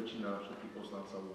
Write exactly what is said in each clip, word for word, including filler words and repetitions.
väčšina všetkých poslancov.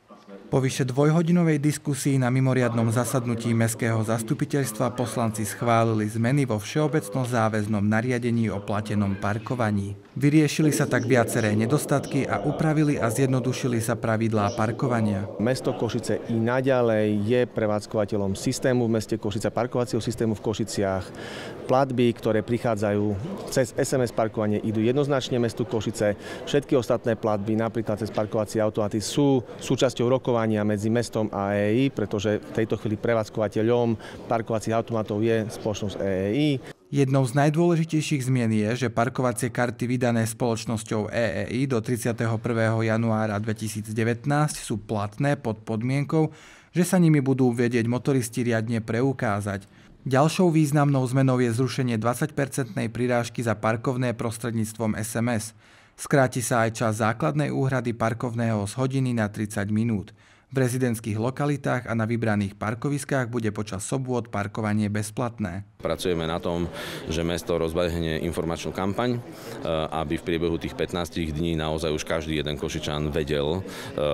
Po vyše dvojhodinovej diskusii na mimoriadnom zasadnutí Mestského zastupiteľstva poslanci schválili zmeny vo všeobecnom záväznom nariadení o platenom parkovaní. Vyriešili sa tak viaceré nedostatky a upravili a zjednodušili sa pravidlá parkovania. Mesto Košice i naďalej je prevádzkovateľom systému v meste Košice, parkovacieho systému v Košiciach. Platby, ktoré prichádzajú cez es em es parkovanie, idú jednoznačne mestu Košice. Všetky ostatné platby, napríklad cez parkovacie automaty, sú súčasťou rokovania medzi mestom a é é í, pretože v tejto chvíli prevádzkovateľom parkovacích automatov je spoločnosť é é í. Jednou z najdôležitejších zmien je, že parkovacie karty vydané spoločnosťou é é í do tridsiateho prvého januára dvetisícdevätnásť sú platné pod podmienkou, že sa nimi budú vedieť motoristi riadne preukázať. Ďalšou významnou zmenou je zrušenie dvadsaťpercentnej prirážky za parkovné prostredníctvom es em es. Skráti sa aj čas základnej úhrady parkovného z hodiny na tridsať minút. V rezidentských lokalitách a na vybraných parkoviskách bude počas sobôt parkovanie bezplatné. Pracujeme na tom, že mesto rozbehne informačnú kampaň, aby v priebehu tých pätnástich dní naozaj už každý jeden Košičan vedel,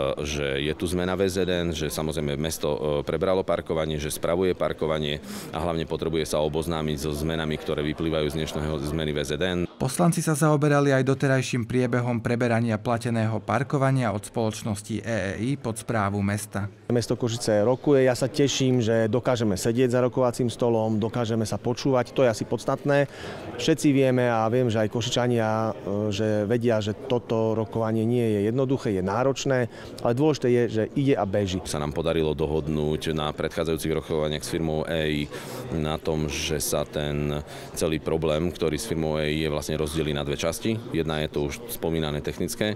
že je tu zmena vé zet en, že samozrejme mesto prebralo parkovanie, že spravuje parkovanie a hlavne potrebuje sa oboznámiť so zmenami, ktoré vyplývajú z dnešného zmeny vé zet en. Poslanci sa zaoberali aj doterajším priebehom preberania plateného parkovania od spoločnosti é é í pod správu mesta. Mesto Košice rokuje, ja sa teším, že dokážeme sedieť za rokovacím stolom, dokážeme sa počúvať, to je asi podstatné. Všetci vieme a viem, že aj Košičania, že vedia, že toto rokovanie nie je jednoduché, je náročné, ale dôležité je, že ide a beží. Sa nám podarilo dohodnúť na predchádzajúcich rokovaniach s firmou é é í na tom, že sa ten celý problém, ktorý s firmou é é í je vlastne rozdelí na dve časti. Jedna je to už spomínané technické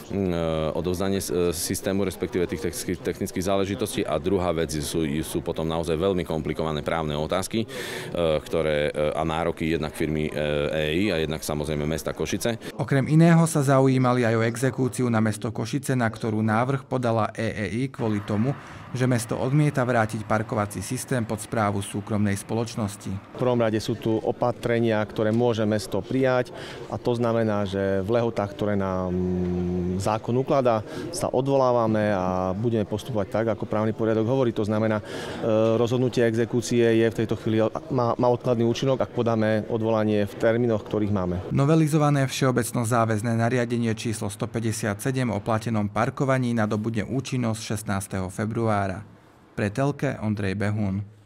odovzdanie systému, respektíve tých technických záležitostí, a druhá vec sú, sú potom naozaj veľmi komplikované právne otázky, ktoré a nároky jednak firmy é é í a jednak samozrejme mesta Košice. Okrem iného sa zaujímali aj o exekúciu na mesto Košice, na ktorú návrh podala é é í kvôli tomu, že mesto odmieta vrátiť parkovací systém pod správu súkromnej spoločnosti. V prvom rade sú tu opatrenia, ktoré môže mesto prijať, a to znamená, že v lehotách, ktoré nám zákon ukladá, sa odvolávame a budeme postupovať tak, ako právny poriadok hovorí. To znamená, rozhodnutie exekúcie je v tejto chvíli, má, má odkladný účinok, ak podáme odvolanie v termínoch, ktorých máme. Novelizované všeobecno záväzné nariadenie číslo stopäťdesiatsedem o platenom parkovaní nadobudne účinnosť šestnásteho februára. Pre telke Ondrej Behún.